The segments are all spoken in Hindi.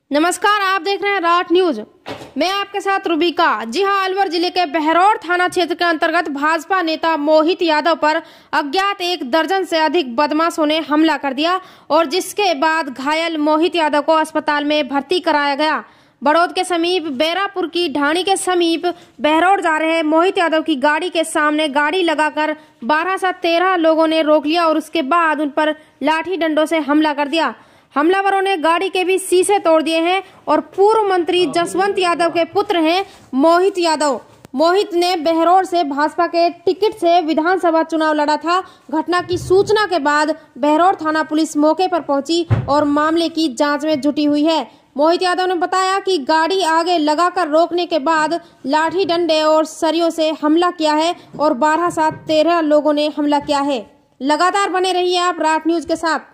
नमस्कार, आप देख रहे हैं राठ न्यूज। मैं आपके साथ रुबिका। जी हां, अलवर जिले के बहरौर थाना क्षेत्र के अंतर्गत भाजपा नेता मोहित यादव पर अज्ञात एक दर्जन से अधिक बदमाशों ने हमला कर दिया और जिसके बाद घायल मोहित यादव को अस्पताल में भर्ती कराया गया। बड़ौद के समीप बेरापुर की ढाणी के समीप बहरौर जा रहे मोहित यादव की गाड़ी के सामने गाड़ी लगाकर 12 से 13 लोगों ने रोक लिया और उसके बाद उन पर लाठी डंडों से हमला कर दिया। हमलावरों ने गाड़ी के भी शीशे तोड़ दिए हैं और पूर्व मंत्री जसवंत यादव के पुत्र हैं मोहित यादव। मोहित ने बहरौर से भाजपा के टिकट से विधानसभा चुनाव लड़ा था। घटना की सूचना के बाद बहरौर थाना पुलिस मौके पर पहुंची और मामले की जांच में जुटी हुई है। मोहित यादव ने बताया कि गाड़ी आगे लगाकर रोकने के बाद लाठी डंडे और सरियों से हमला किया है और 12 से 13 लोगों ने हमला किया है। लगातार बने रहिए आप राठ न्यूज के साथ।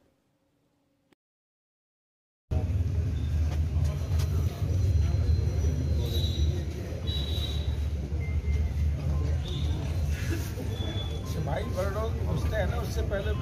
उससे पहले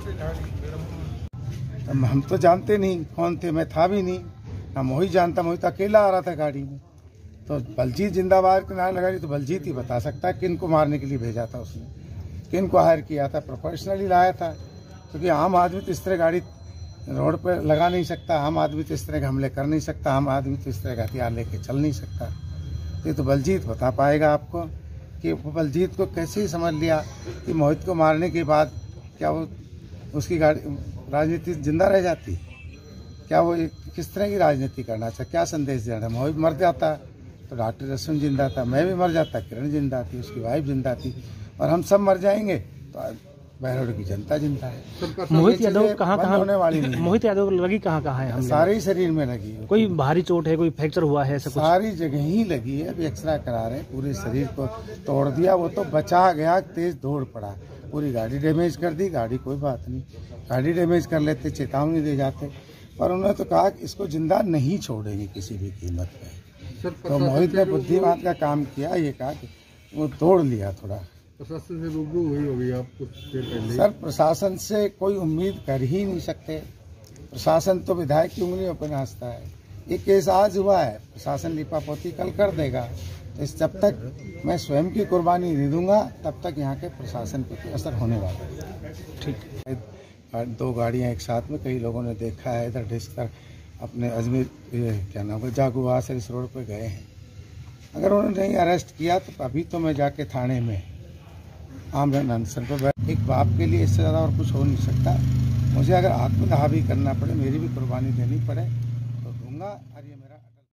हम तो जानते नहीं कौन थे, मैं था भी नहीं ना। मोहित जानता, मोहित अकेला आ रहा था गाड़ी में। तो बलजीत जिंदाबाद के नाम लगा रही, तो बलजीत ही बता सकता है किन को मारने के लिए भेजा था उसने, किन को हायर किया था। प्रोफेशनली लाया था, क्योंकि आम आदमी तो इस तरह गाड़ी रोड पर लगा नहीं सकता, आम आदमी तो इस तरह के हमले कर नहीं सकता, आम आदमी तो इस तरह का हथियार लेके चल नहीं सकता। ये तो बलजीत बता पाएगा आपको कि बलजीत को कैसे ही समझ लिया कि मोहित को मारने के बाद क्या वो उसकी गाड़ी राजनीति जिंदा रह जाती, क्या वो किस तरह की राजनीति करना चाहता, क्या संदेश देना। मोहित मर जाता तो डॉक्टर जसवंत जिंदा था, मैं भी मर जाता, किरण जिंदा थी, उसकी वाइफ जिंदा थी, और हम सब मर जाएंगे तो बहरौर की जनता जिंदा है। मोहित यादव कहाँ होने वाली नहीं। मोहित यादव लगी कहाँ है? सारे ही शरीर में लगी है। कोई भारी चोट है, कोई फ्रैक्चर हुआ है? सब सारी जगह ही लगी है। अभी एक्सरे करा रहे हैं, पूरे शरीर को तोड़ दिया। वो तो बचा गया, तेज दौड़ पड़ा, पूरी गाड़ी डैमेज कर दी। गाड़ी कोई बात नहीं, गाड़ी डैमेज कर लेते, चेतावनी दे जाते, पर उन्होंने तो कहा कि इसको जिंदा नहीं छोड़ेंगे किसी भी कीमत पे। तो मोहित ने बुद्धिमान का काम किया, ये कहा कि वो तोड़ लिया। थोड़ा प्रशासन से रूबरू हुई होगी आप कुछ देर पहले? सर, प्रशासन से कोई उम्मीद कर ही नहीं सकते। प्रशासन तो विधायक की उंगलियों पर नाचता है। ये केस आज हुआ है, प्रशासन लिपापोती कल कर देगा। तो इस जब तक मैं स्वयं की कुर्बानी नहीं दूंगा, तब तक यहाँ के प्रशासन पर कोई असर होने वाला है। ठीक, 2 गाड़ियाँ एक साथ में, कई लोगों ने देखा है। इधर डिस्कर अपने अजमेर क्या नाम है जागुआ से इस रोड पर गए हैं। अगर उन्होंने नहीं अरेस्ट किया तो अभी तो मैं जाके थाने में आमरण अनशन पर। एक बाप के लिए इससे ज़्यादा और कुछ हो नहीं सकता। मुझे अगर आत्मदाह भी करना पड़े, मेरी भी कुर्बानी देनी पड़े तो दूंगा। और ये मेरा